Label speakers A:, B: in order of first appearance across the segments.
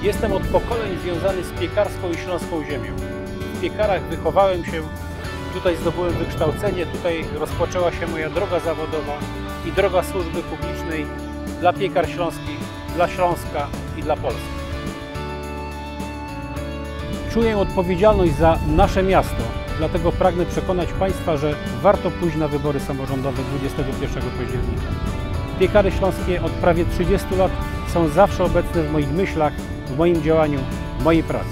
A: Jestem od pokoleń związany z piekarską i śląską ziemią. W piekarach wychowałem się, tutaj zdobyłem wykształcenie, tutaj rozpoczęła się moja droga zawodowa i droga służby publicznej dla piekar śląskich, dla Śląska i dla Polski. Czuję odpowiedzialność za nasze miasto, dlatego pragnę przekonać Państwa, że warto pójść na wybory samorządowe 21 października. Piekary śląskie od prawie 30 lat są zawsze obecne w moich myślach, w moim działaniu, w mojej pracy.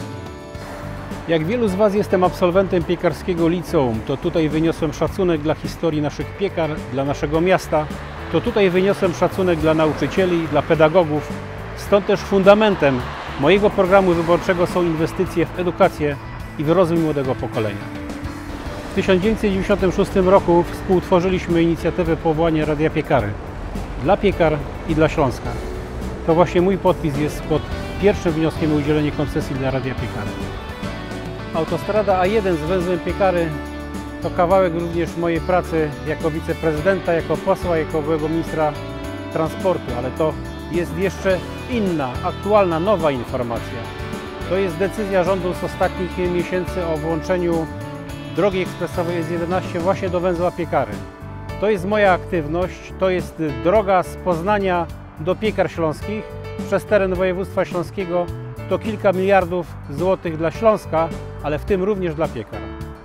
A: Jak wielu z Was jestem absolwentem piekarskiego liceum, to tutaj wyniosłem szacunek dla historii naszych piekar, dla naszego miasta, to tutaj wyniosłem szacunek dla nauczycieli, dla pedagogów. Stąd też fundamentem mojego programu wyborczego są inwestycje w edukację i w rozwój młodego pokolenia. W 1996 roku współtworzyliśmy inicjatywę powołania Radia Piekary dla piekar i dla Śląska. To właśnie mój podpis jest pod pierwszym wnioskiem o udzielenie koncesji dla Radia Piekary. Autostrada A1 z węzłem Piekary to kawałek również mojej pracy jako wiceprezydenta, jako posła, jako byłego ministra transportu, ale to jest jeszcze inna, aktualna, nowa informacja. To jest decyzja rządu z ostatnich miesięcy o włączeniu drogi ekspresowej S11 właśnie do węzła Piekary. To jest moja aktywność, to jest droga z Poznania do Piekar Śląskich przez teren województwa śląskiego. To kilka miliardów złotych dla Śląska, ale w tym również dla piekar.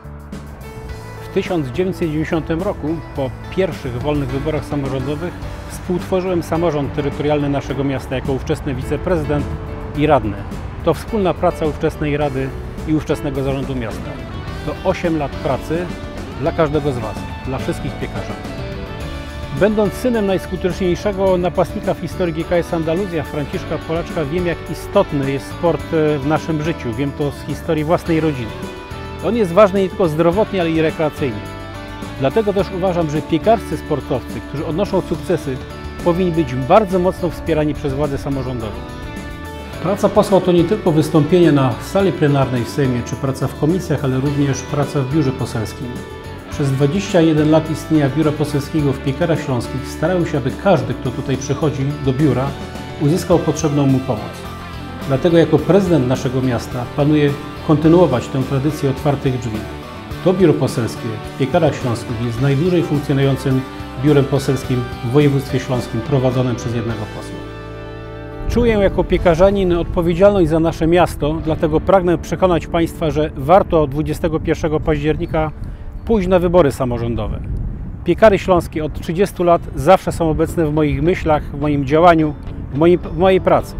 A: W 1990 roku, po pierwszych wolnych wyborach samorządowych, współtworzyłem samorząd terytorialny naszego miasta jako ówczesny wiceprezydent i radny. To wspólna praca ówczesnej rady i ówczesnego zarządu miasta. To 8 lat pracy dla każdego z Was, dla wszystkich piekarzy. Będąc synem najskuteczniejszego napastnika w historii GKS Andaluzja, Franciszka Polaczka, wiem, jak istotny jest sport w naszym życiu. Wiem to z historii własnej rodziny. On jest ważny nie tylko zdrowotnie, ale i rekreacyjnie. Dlatego też uważam, że piekarscy sportowcy, którzy odnoszą sukcesy, powinni być bardzo mocno wspierani przez władze samorządowe. Praca posła to nie tylko wystąpienie na sali plenarnej w Sejmie, czy praca w komisjach, ale również praca w biurze poselskim. Przez 21 lat istnienia biura poselskiego w Piekarach Śląskich starałem się, aby każdy, kto tutaj przychodzi do biura, uzyskał potrzebną mu pomoc. Dlatego jako prezydent naszego miasta planuję kontynuować tę tradycję otwartych drzwi. To biuro poselskie w Piekarach Śląskich jest najdłużej funkcjonującym biurem poselskim w województwie śląskim prowadzonym przez jednego posła. Czuję jako piekarzanin odpowiedzialność za nasze miasto, dlatego pragnę przekonać Państwa, że warto 21 października pójść na wybory samorządowe. Piekary śląskie od 30 lat zawsze są obecne w moich myślach, w moim działaniu, w mojej pracy.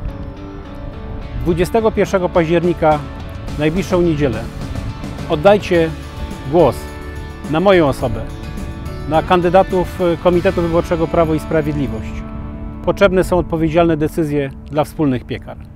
A: 21 października, najbliższą niedzielę, oddajcie głos na moją osobę, na kandydatów Komitetu Wyborczego Prawo i Sprawiedliwość. Potrzebne są odpowiedzialne decyzje dla wspólnych piekar.